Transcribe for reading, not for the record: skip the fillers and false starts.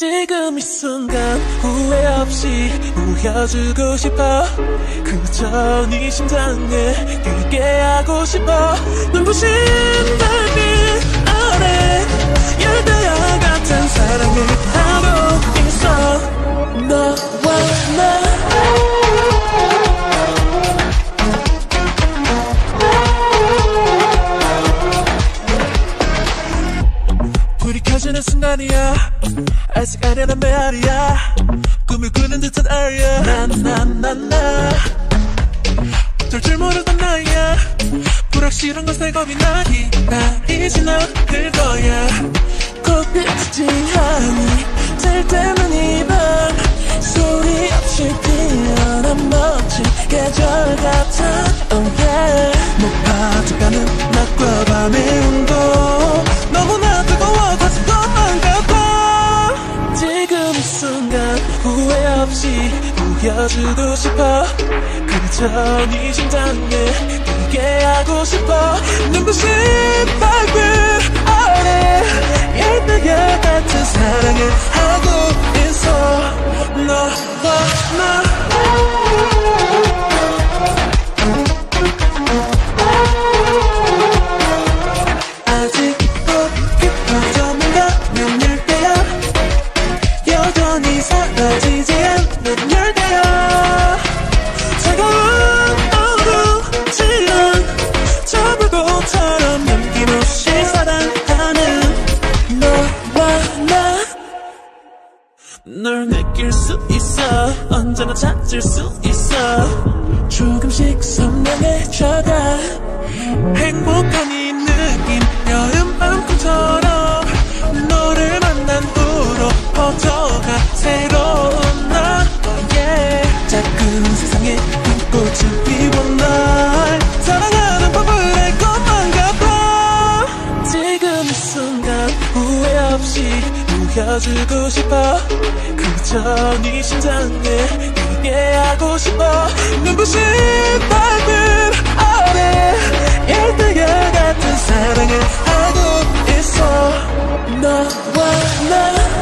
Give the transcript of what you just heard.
지금 이 순간 후회 없이 보여주고 싶어. 그저 네 심장에 뛰게 하고 싶어. 눈부신 달빛 아래 열대야 같은 사랑을 하고 있어. 너와 나 불이 켜지는 순간이야. 아직 아련한 메아리야. 꿈을 꾸는 듯한 아이야. 나나나나 어쩔 줄 모르던 나이야. 불확실한 것에 겁이 나기 이제 너들 거야. 꽃빛이 하니 잘 때는 이 밤 소리 없이 피어난 멋진 계절 같아. Oh yeah. 높아져가는 낮과 밤의 온도 너무나 뜨거워 다시 것만 같아. 지금 이 순간 후회 없이 보여주고 싶어. 그저 네 심장에 뛰게 하고 싶어. 눈부신 밝은 아래 열대야 같은 사랑을 하고 있어. 너와 나 아직도 깊어져 뭔가면 열대야. 여전히 사라지지 않는 열대야. 차가운 어두운 저 불꽃처럼 남김없이 사랑하는 너와 나. 널 느낄 수 있어. 언제나 찾을 수 있어. 조금씩 선명해져가. 행복한 이 느낌 여름밤 꿈처럼 너를 만난 후로 퍼져가 새로운 나. yeah. 작은 세상에 꽃을 피워 날 사랑하는 법을 알 것만 같아. 지금 이 순간 후회 없이 보여주고 싶어. 그저 네 심장에 뛰게 하고 싶어. 눈부신 밝은 아래 열대야 같은 사랑을 하고 있어. 너와 나